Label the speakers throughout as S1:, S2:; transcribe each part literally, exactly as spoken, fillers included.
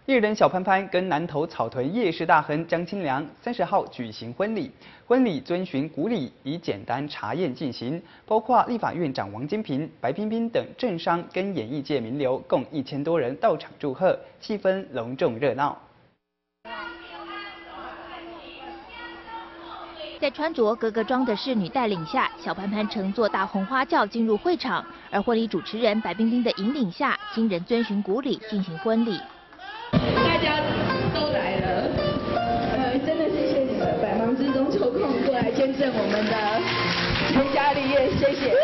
S1: 艺人小潘潘跟南投草屯夜市大亨江清良三十号举行婚礼，婚礼遵循古礼，以简单茶宴进行，包括立法院长王金平、白冰冰等政商跟演艺界名流共一千多人到场祝贺，气氛隆重热闹。
S2: 在穿着格格装的侍女带领下，小潘潘乘坐大红花轿进入会场，而婚礼主持人白冰冰的引领下，新人遵循古礼进行婚礼。
S3: 大家都来了，呃，真的谢谢你们百忙之中抽空过来见证我们的成家立业，谢谢，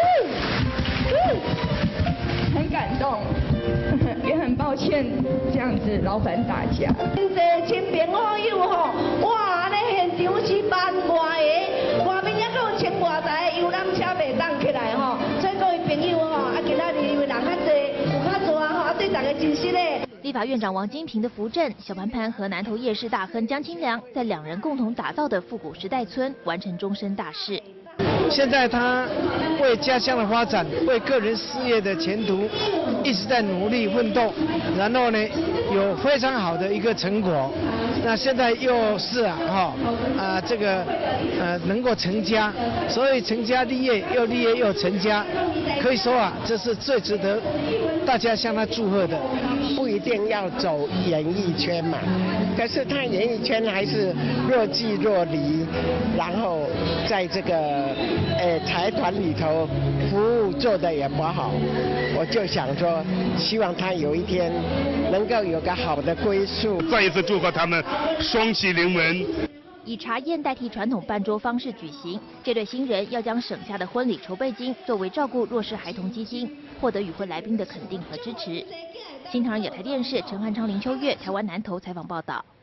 S3: 很感动，也很抱歉这样子劳烦大家。真侪亲朋好友吼，哇，咧现场是万外个，外面还佫有千外台游览车袂当起来吼，所以各位朋友吼，啊今仔日因为人较侪，有较多吼，啊对大家真实咧。
S2: 立法院长王金平的扶正，小潘潘和南投夜市大亨江清良在两人共同打造的复古时代村完成终身大事。
S4: 现在他为家乡的发展，为个人事业的前途，一直在努力奋斗，然后呢，有非常好的一个成果。那现在又是啊哈啊这个呃能够成家，所以成家立业又立业又成家，可以说啊这是最值得大家向他祝贺的。
S5: 不一定要走演艺圈嘛，可是他演艺圈还是若即若离，然后在这个呃财团里头服务做得也不好，我就想说，希望他有一天能够有个好的归宿。
S6: 再一次祝贺他们双喜临门。
S2: 以茶宴代替传统办桌方式举行，这对新人要将省下的婚礼筹备金作为照顾弱势孩童基金，获得与会来宾的肯定和支持。新唐人亚太电视陈汉昌、林秋月，台湾南投采访报道。